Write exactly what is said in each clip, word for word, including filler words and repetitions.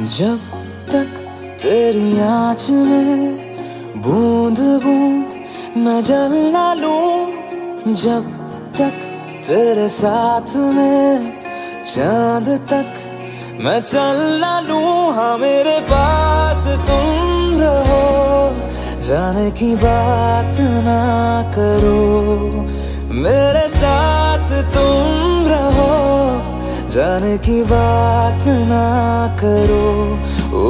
जब तक तेरी आँच में बूंद बूंद मैं जल ना लूं, जब तक तेरे साथ में चांद तक मैं चल ना लूं। हाँ मेरे पास तुम रहो, जाने की बात ना करो, मेरे साथ तुम रहो, जाने की बात ना करो। ओ,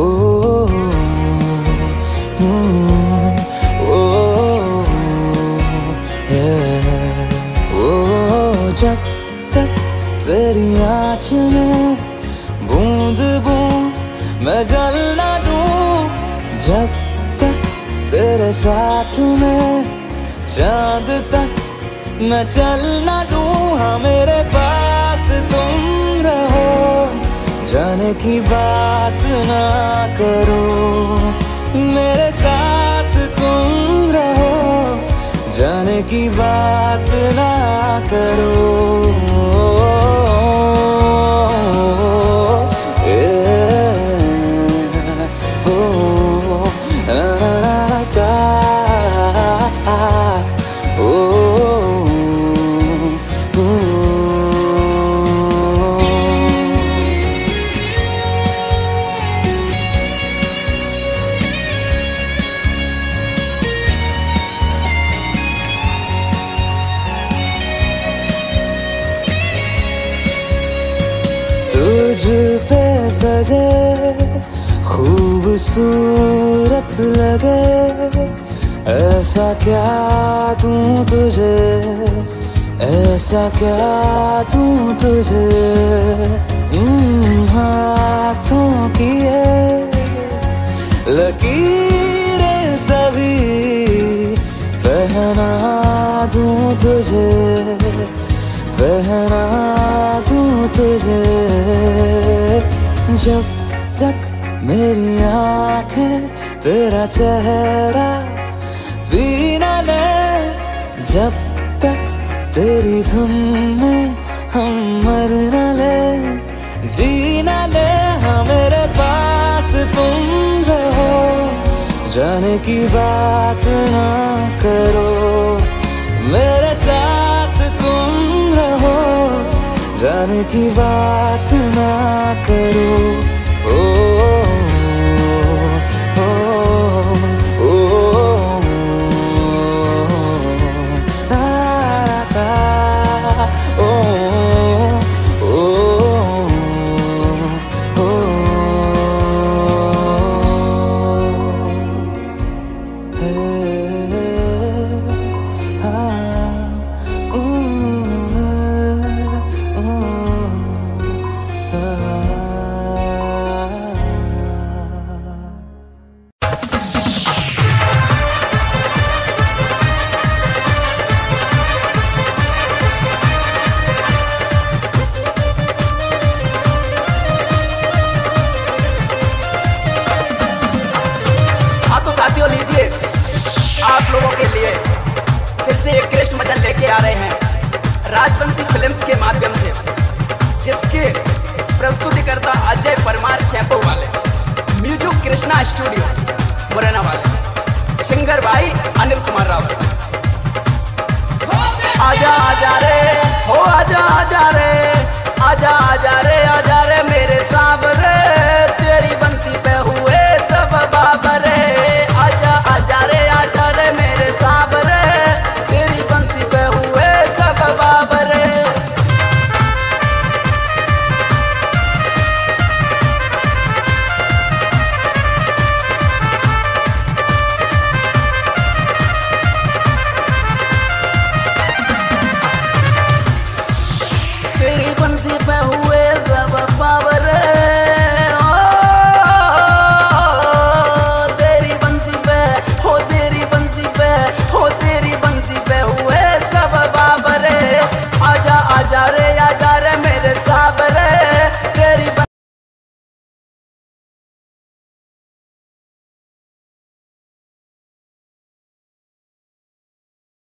ओ, ओ, ओ, जब तक तेरी आँच में बूंद बूंद मैं जल ना लूं, जब तक तेरे साथ में चांद तक मैं चल ना लूं। हाँ मेरे पास तुम रहो, जाने की बात ना करो, मेरे साथ तुम रहो, जाने की बात ना करो। तुझ पे सजे खूबसूरत लगे, ऐसा क्या दूं तुझे, ऐसा क्या दूं तुझे। हाथों की ये लकीरें सभी पहना दूं तुझे, पहना दूं तुझे। जब तक मेरी आँखें तेरा चेहरा भी ना ले, जब तक तेरी धुन में हम मर ना ले, जी ना ले। हाँ मेरे पास तुम रहो, जाने की बात ना करो, मेरे साथ तुम रहो, जाने की बात ना करो। ओ, आप लोगों के लिए फिर से एक कृष्ण भजन लेके आ रहे हैं राजवंशी फिल्म्स के माध्यम से, जिसके प्रस्तुतिकर्ता अजय परमार शैम्पू वाले, म्यूजिक कृष्णा स्टूडियो मुरैना वाले, सिंगर भाई अनिल कुमार रावत। आजा आजा रे हो, आजा आजा रे, आजा आजा रे, आजा रे मेरे साहब